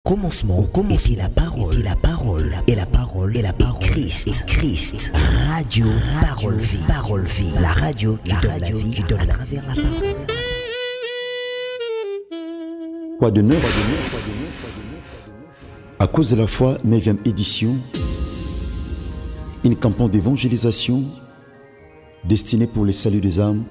Commencement était la parole, et la parole, et la parole, et la parole, Christ. Radio, parole vie, la radio qui donne la vie, qui donne à travers la parole. Quoi de neuf? À cause de la foi, 9e édition, une campagne d'évangélisation destinée pour le salut des âmes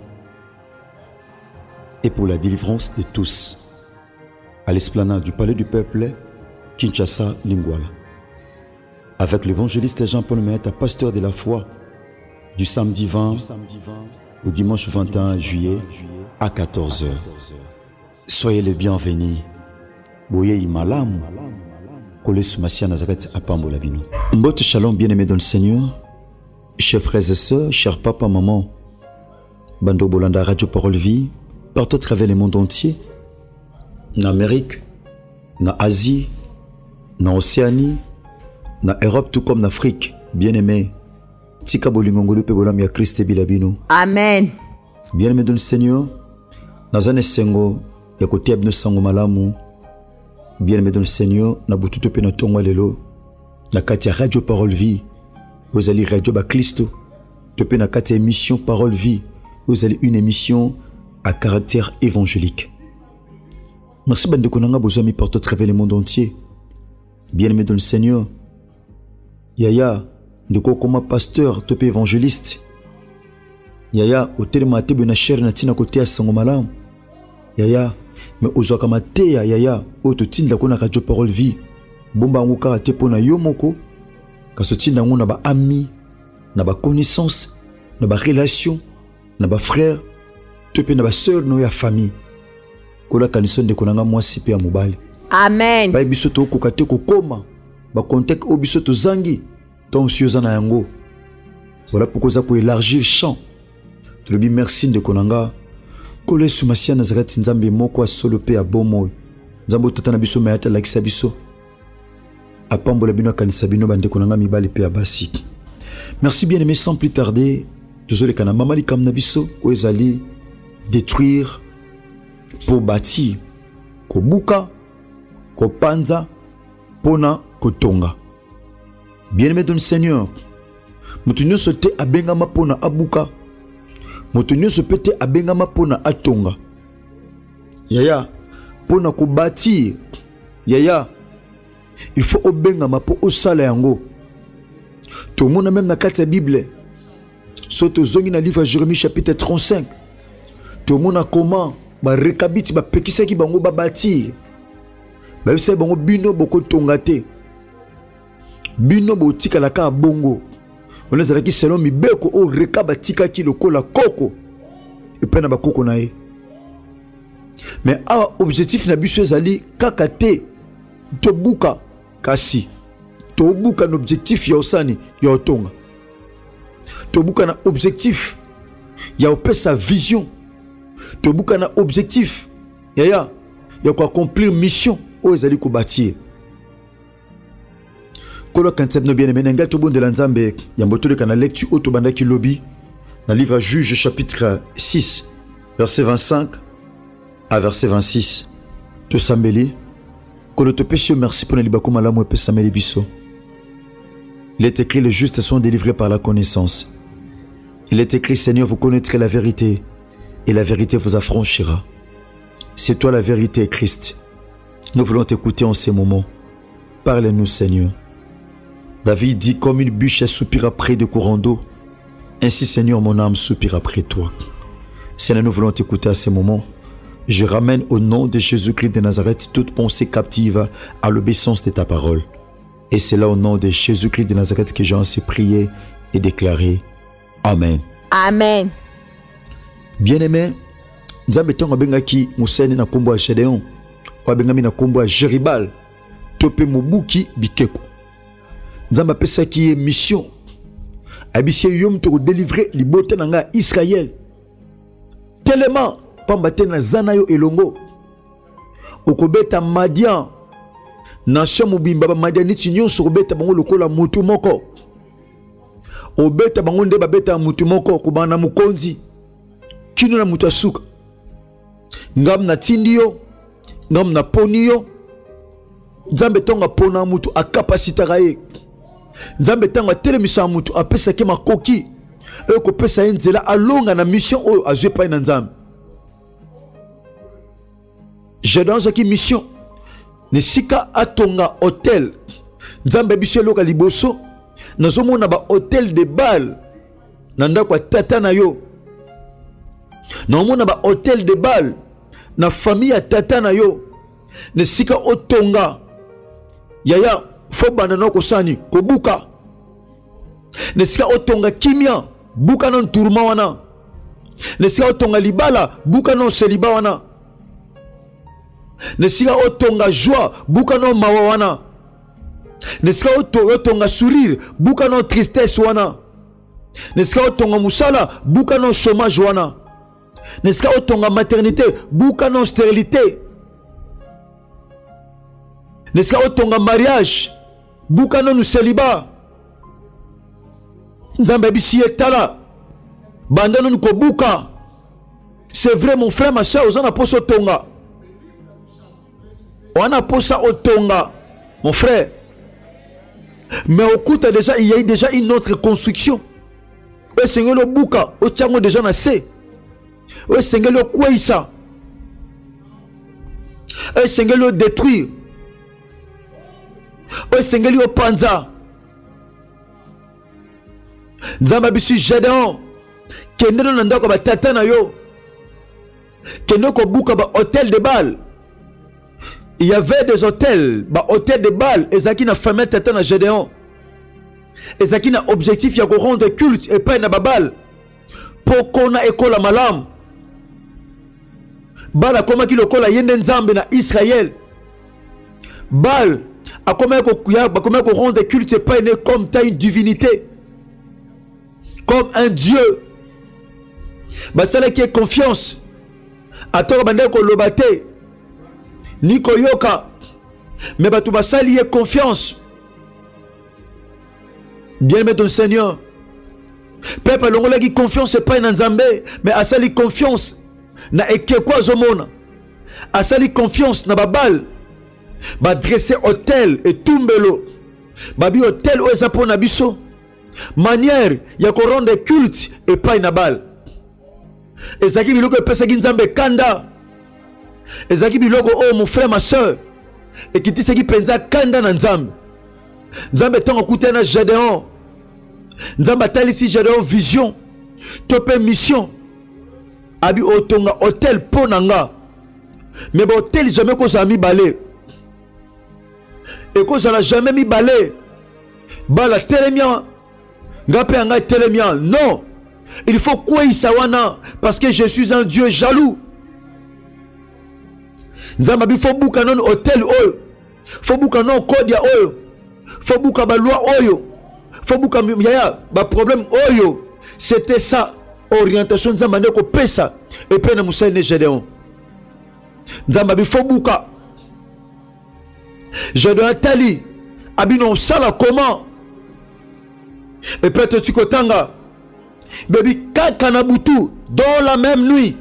et pour la délivrance de tous, à l'esplanade du Palais du Peuple, Kinshasa, Lingwala, avec l'évangéliste Jean-Paul Meheta, pasteur de la foi, du samedi 20 au dimanche 21 juillet à 14h. Soyez les bienvenus. Boye Imalam, Kole Soumassia Nazaret Apambo Labino. Mbote Shalom, bien-aimés dans le Seigneur, chers frères et sœurs, chers papa, maman, Bando Bolanda Radio Parole Vie, partout à travers le monde entier, en Amérique, en Asie, en Océanie, en Europe, tout comme en Afrique, bien-aimés. Tika Bolingongolu Pebolam ya Christ Bilabino. Amen. Bien-aimés dans le Seigneur, Nazane Sengo, Yakote Abno Sango Malamu, bien-aimés dans le Seigneur, Nabututo Penatonga Lelo, Nakatia Radio Parole Vie, vous allez Radio Baklisto, Topé Nakatia émission Parole Vie, vous allez une émission à caractère évangélique. Merci Bande Konanga Bozami porte à travers le monde entier. Bien-aimés dans le Seigneur, Yaya, Ndeko Koma pasteur, Topé évangéliste. Yaya, Hôtel Mate Benacher Natina côté à Sangomalam. Yaya, mais aux Okamatea, Yaya, Ototin la Kona Radio Parole Vie. Bomba Nguka Ate Pona Yomoko. Kasotin Nango na ba ami, na ba connaissance, na ba relation, na ba frère, Topé na ba sœur, no ya famille. Kola kanison de konanga mwasi pe ya mobali. Amen. Ba biso to kokate kokoma ba contact o biso to zangi tom sioza na yango. Voilà pourquoi ça pour élargir champ. Tu le dis merci de konanga. Kole Soumassia Nazaret Nzambe moko solo pe ya bomo. Nzambo tata na biso mayata lakisa biso. Apambola bino kanisa bino bande konanga mibali pe ya basi. Merci bien aimé, sans plus tarder. Désolé kana mamali kam na biso ko ezali détruire pour bâtir, ko buka, ko panza, pona, ko tonga. Bien-aimé dans le Seigneur, mutunyo sote abengama pona abuka, mutunyo sopete abengama pona atonga. Yaya, pona ko bâtir, yaya, il faut obengama po osala yango. Tout le monde même na kati ya Bible, soto zongi na livre Jérémie chapitre 35, tout le monde a comment ba rekabiti ba pekisaki bango ba bâtir ba bisa bango bino boko tongate bino botika la ka bongo on ezala ki selon mibeko o rekaba tikaki lokola koko epena ba koko na ye mais a objectif na biso ezali kaka te tobuka kasi tobuka na objectif ya osani ya otonga tobuka na objectif ya opesa vision tobuka na objectif yaya ya ko accomplir mission o ezali ko bâtir kolo kansep no bien aimé ngal to bon de la Nzambe ya mbotole kana lecture auto bandaki lobby dans livre Juge chapitre 6 verset 25 à verset 26 to sambeli kolo to péché merci pour libako malamu pe sameli biso. Il est écrit les justes sont délivrés par la connaissance. Il est écrit Seigneur vous connaîtrez la vérité et la vérité vous affranchira. C'est toi la vérité, Christ. Nous voulons t'écouter en ces moments. Parle-nous, Seigneur. David dit, comme une bûche soupire après de courants d'eau, ainsi, Seigneur, mon âme soupire après toi. Seigneur, nous voulons t'écouter à ces moments. Je ramène au nom de Jésus-Christ de Nazareth toute pensée captive à l'obéissance de ta parole. Et c'est là au nom de Jésus-Christ de Nazareth que j'ai ainsi prié et déclaré. Amen. Amen. Bien-aimé, Nzambe tonga bengaki Musene na kombo ya Gedeon, wa bengami na kombo ya Jeribal, tope mobuki bikeko. Nzambe apesaki mission. Abisi yom to délivrer libota nanga Israël. Tellement pambate na zana yo elongo. Okobeta Madian. Nation mobimba ba Madianiti nyonso kobeta bango lokola mutu moko. Obeta bango nde babeta mutu moko kubana mukonzi. Kino na mutu asuka ngam na tindi yo ngam na poni yo nzambe tonga pona mutu a capacité raye nzambe tonga telemisa mutu a pesa ke makoki e ko pesa nzela alonga na mission oyo azwe pa na nzambe je dans qui mission ne sika atonga hôtel nzambe biso loka liboso nazomona ba hôtel de Baal na ndako tata na yo nazomona ba hôtel de Baal na famille ya tata na yo ne sika otonga yaya fo banda na kosani kobuka ne sika otonga kimia buka non tourma wana ne sika otonga libala buka non seliba wana ne sika otonga joie buka non mawa wana ne sika otonga sourire buka non tristesse wana ne sika otonga musala buka non chômage wana ne sika otonga maternité buka non stérilité ne sika otonga mariage buka non célibat nzambe bisi etala banda non ko buka c'est vrai mon frère ma soeur ozana poso tonga wana posa otonga mon frère mais au coup déjà il y a eu déjà une autre construction o sengelo buka o tiango déjà na se o sengelo kweisa o sengelo détruire o sengelo panza nzamba bisu Gédéon kende na ndako ba tata na yo kende ko buka ba hôtel de Baal. Il y avait des hôtels, bah hôtel de Baal, ezaki na famille tata na Gédéon. Ezaki na objectif ya ko rendre culte et pas na Baal. Pour qu'on a école malam. Baal a comme ki lokola yende nzambe na Israël. Baal a comme ko rendre culte et pas comme ta une divinité. Comme un dieu. Bah celle qui est confiance. Attends bande ko lobate. Niko yoka mais batu basali ye confiance bien mais ton Seigneur peuple longola qui confiance c'est pas na nzambe mais asali confiance na ekekwa zomona asali confiance na babal ba dresser hôtel et tumbelo babi hôtel o ezapo na biso manière ya ko rendre culte et pas na bal ezaki biloko pesa ki nzambe kanda ezaki biloko oh mon frère ma soeur et qui dit qui penza kanda na nzambe nzambe tonga kutena Gédéon nzambe talisi Gédéon vision tope mission abi otonga hôtel ponanga mais bon hôtel jamais ko za mi balé et ko za jamais mi balé bala telemia ngape anga telemia non il faut quoi isawana parce que je suis un Dieu jaloux. Nzamba bi fo buka non hôtel oyo fo buka non code ya oyo fo buka ba loi oyo fo buka yaya ba problème oyo c'était ça orientation nzamba ndeko pesa et puis na musene Gédéon nzamba bi fo buka Gédéon tali abino sala comment et peut-être tu kotanga baby kaka na butu dans la même nuit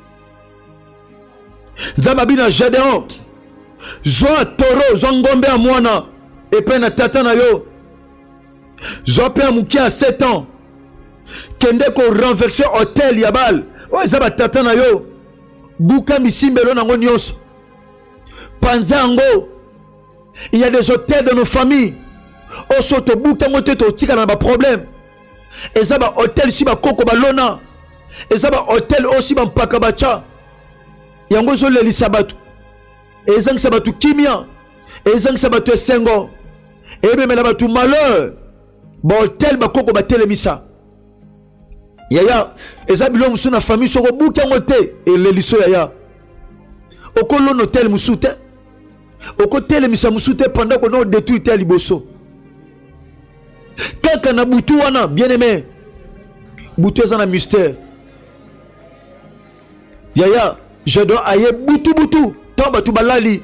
Nzambabina Gédéon Zoa toro zongombe a mwana epe na tata na yo Zoa pe amuki à 7 ans kende ko renverser hôtel ya Baal o zaba tata na yo buka misimbelo nango nyonso panzango il y a des hôtels de nos familles o soto buka mote to tika na ba problème ezaba hôtel si ba koko balona ezaba hôtel aussi ba mpaka bacha yango zo leli sabatu ezang sabatu kimia ezang sabatu esengo ebe mela batu malheur ba hôtel ba koko ba telemisa yaya ezabilo musu na famille soko buka ngote eleliso yaya okolo no tel musute oko telemisa musute pendant que no détruit tel liboso kaka na butu wana bien aimé butu ezana mystère yaya je dois aye butu tomba tu balali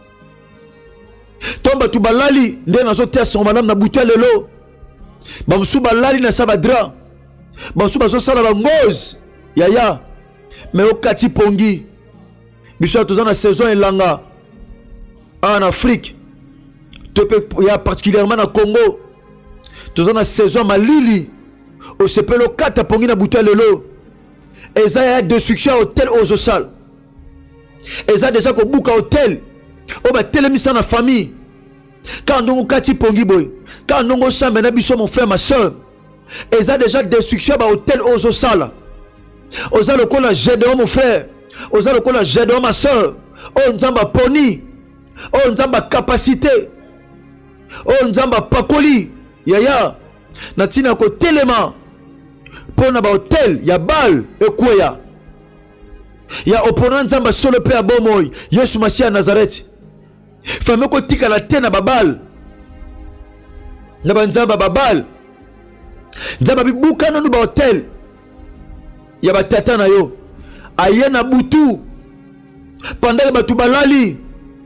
nde nazo tesa madame na butu lelo bamsu balali na sabadra bamsu bazo sala bangoz yaya mais okati pongi biso tozana saison elanga en Afrique Il y a particulièrement au Congo. Dans la saison Malili. Au sepelo 4 pongi na buta lelo. Et ça y a destruction hôtel aux osal. Et ça déjà ko buka hôtel. O ba telemisa na famille. Quand on kati pongi boy. Quand on sambe na biso mon frère ma soeur. Et ça déjà destruction ba hôtel aux osal. Oza lokola Gédéon mon frère. Oza lokola Gédéon ma soeur. O nzamba poni. O nzamba capacité. O nzamba pakoli. Yaya. Natina ko telema. Pona ba hôtel ya bal ekweya. Ya opponent nzamba solo pe abomoy. Yesu Masia Nazareth. Fame ko tika la tena babal. Na banzamba babal. Nzamba bibuka nanu ba hôtel. Ya batata na yo. Aye na butu. Pendant batu balali.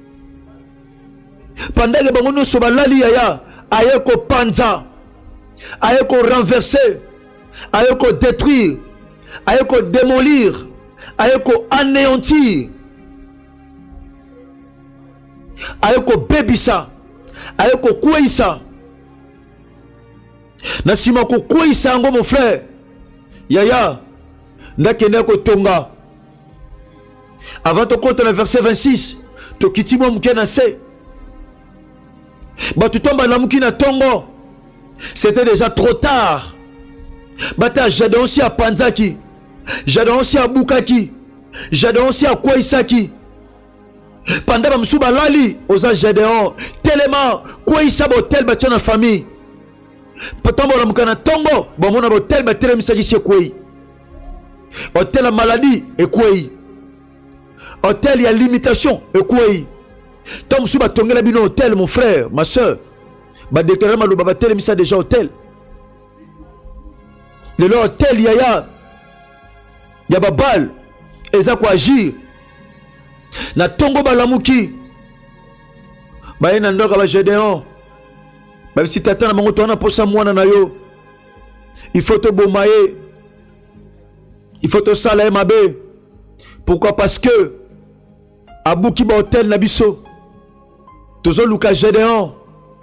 Pendant que bangono so balali yaya. Aye ko panza. Aye ko renverser. Aye ko détruire. Aye ko démolir. Aye ko anéantir. Aye ko bebisa. Aye ko kouisa. Nasima ko kouisa ngo mon frère. Yaya. Ndakene ko tonga. Avant de compter le verset 26. To kitimo mkena se. Batutomba la mukina tongo. C'était déjà trop tard. Bata Gédéon aussi à Panzaki. Gédéon aussi à Bukaki. Gédéon aussi à Kouisaki. Pendant que Msouba Lali, osa Gédéon. Tellement, Kouisa botel battu na famille. Patombo la mukana tongo. Bon mon botel batele misaki se Kouy. Hôtel la maladie et Kouy. Hôtel il y a limitation et Kouy. Tom Msouba tongela bino hôtel mon frère, ma soeur. Ba déclarer maloba batele misa déjà hôtel. Le hôtel yaya. Ya babal. Eza ko agir. Na tongo balamuki. Ba ina ndoka ba Gédéon. Ba si tata na mongo tona posa mwana na yo. Il faut te bomaye. Il faut te salaire mabe. Pourquoi? Parce que Abouki ba hôtel na biso. Tozo luka Gédéon.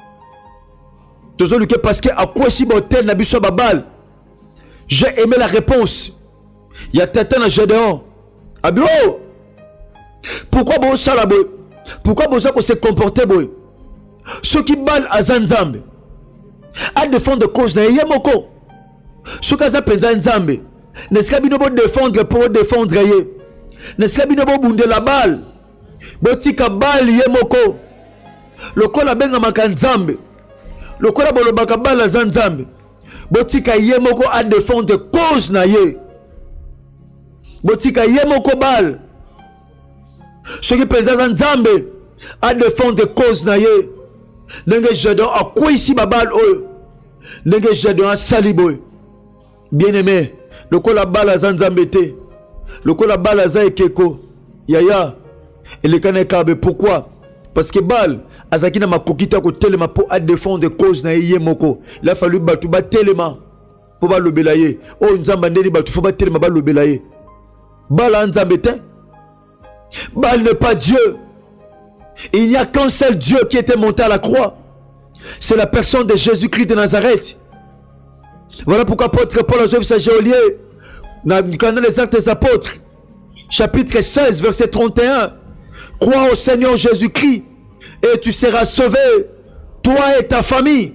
Tozo luka parce que à quoi si ba hôtel na biso babal. J'ai aimé la réponse. Il y a tata na Gédéon. Abio. Pourquoi bon ça là boy? Pourquoi bon ça qu'on s'est comporté boy? Ceux qui bal à Zanzambe. À défendre cause na yemoko. Ceux qui za penza Nzambe. N'est-ce pas bino bo défendre pour défendre yé? N'est-ce pas bino bo bunde la balle? Botika bal yemoko. Lokola benga makanzambe. Lokola bolobaka bal à Zanzambe. Botika yemoko à défendre cause na yé. Botika yemoko bal. Ceux qui pensent à Nzambe à défendre cause na yé. Nenge Gédéon à quoi ici babal oyo. Nenge Gédéon à saliboy. Bien aimé. Lokola bal à Zanzambe te. Lokola bal à Zaekeko. Yaya. Et le kanekabe pourquoi? Parce que bal azakina makokita ko telema pour à défendre cause na yé moko. Il a fallu batu ba telema pour ba lobelaye. Oh Nzamba ndeni batu faut ba telema ba lobelaye. Bal à Nzambe te. Bal n'est pas Dieu. Il n'y a qu'un seul Dieu qui était monté à la croix. C'est la personne de Jésus-Christ de Nazareth. Voilà pourquoi apôtre Paul a joué sa géolier dans le canal des Actes des Apôtres, chapitre 16, verset 31. Crois au Seigneur Jésus-Christ et tu seras sauvé, toi et ta famille.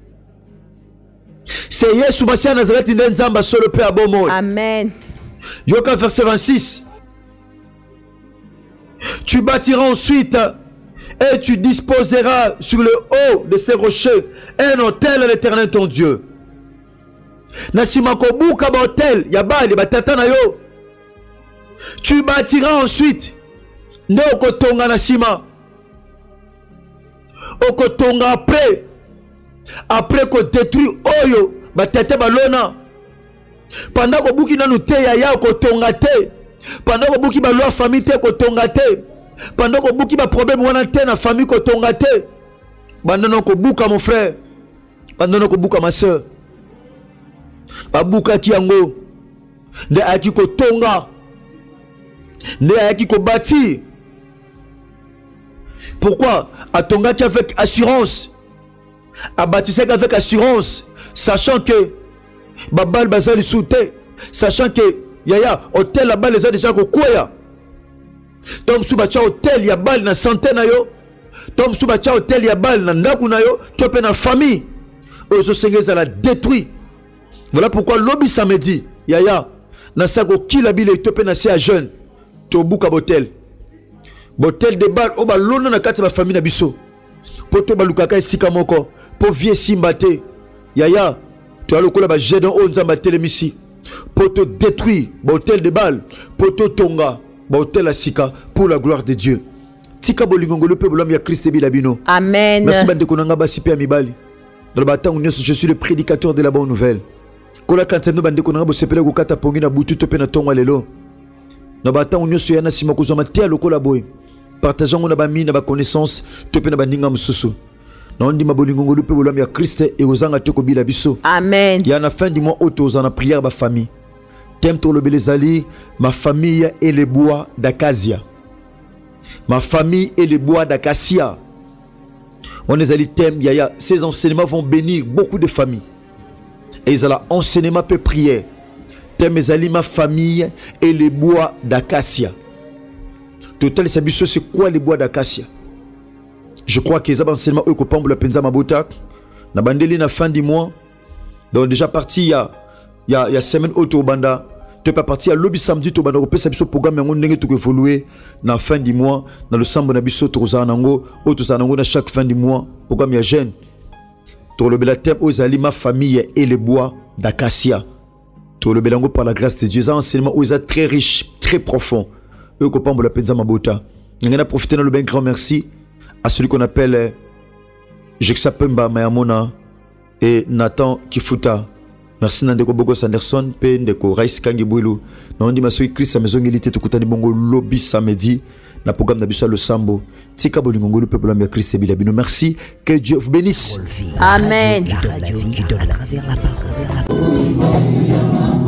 C'est Yesu Masia Nazareth Nzamba sur le Père Abomoy. Amen. Yoka verset 26. Tu bâtiras ensuite et tu disposeras sur le haut de ces rochers un hôtel à l'Éternel ton Dieu. Nasima kobuka ba hôtel ya bali batata na yo. Tu bâtiras ensuite ne okotonga nasima. Okotonga après ko détruire oyo batata balona. Pendant ko buki nanu te ya okotonga te. Pendant que beaucoup de la famille te kotongate. Pendant que beaucoup de problèmes wana te na famille kotongate. Pendant que beaucoup mon frère. Pendant que beaucoup ma soeur. Babuka kiango. Ne aki kotonga. Ne aki ko bâti. Pourquoi atongaki avec assurance, abatisaki avec assurance, sachant que babal bazali souté, sachant que yaya hôtel la balle les a déjà kokwaya. Tom subacha hôtel ya balle na santé na yo, Tom subacha hôtel ya balle na ndaku na yo, to pe na famille. Ozo sengeza la détruit. Voilà pourquoi lobby samedi yaya na sako kila bile to pe na sia jeune to buka botel. Botel de balle o ba lona na kati ba famille na biso. Poto ba lukaka esika moko po vie simbate. Yaya tu as le kola ba jet dans onzamba telemisi. Poto détruire botel de balle, poto tonga botel la sika pour la gloire de Dieu. Tika bolingongo le peuple ya Christ et bilabino. Amen. Merci bande konanga ba sipe amibali. Dans le bâtiment je suis le prédicateur de la bonne nouvelle. Kola kantendo bande konanga bo sepele ko kata pongi na butu to pe na tonga lelo. Dans le bâtiment nyonso yana sima ko zoma tia lokola boy. Partageons na ba mi na ba connaissance to pe na ba ninga mususu. Non dit ma bolingongo le peuple ya Christ et ozanga te ko bilabiso. Amen. Ya na fin du mois auto za na prière ba famille. Thème to le belezali, ma famille et les bois d'acacia. Ma famille et les bois d'acacia. On est allé thème, yaya, ces enseignements vont bénir beaucoup de familles. Et ils ont enseignement peu prière. Thème est allé ma famille et les bois d'acacia. Total sabiso c'est quoi les bois d'acacia? Je crois qu'ils ont enseignement eux copains pour la penza mabotak. Na bandeli na fin du mois. Donc déjà parti il y a semaine auto banda. Tu es pas parti à lobby samedi to banda ko pesa biso programme yango ndenge to ko évoluer na fin du mois dans le sambo na biso to za nango auto za nango na chaque fin du mois programme ya jeune to le bela thème aux ali ma famille et les bois d'acacia to le belango par la grâce de Dieu, un enseignement où ils sont très riche, très profond. Eux ko pambo la penza mabota. Ngena profiter dans le bien grand merci à celui qu'on appelle Jeksa Pemba Mayamona et Nathan Kifuta. Merci Nandeko Bogos Anderson, pe Ndeko Rice Kangi Bouilou. Na ndi maso Christ sa maison milité tukutani bongo lobby samedi na programme na biso le sambo. Tika bolingongo le peuple de Christ bilabino. Merci, que Dieu vous bénisse. Amen. La radio qui donne à travers la parole.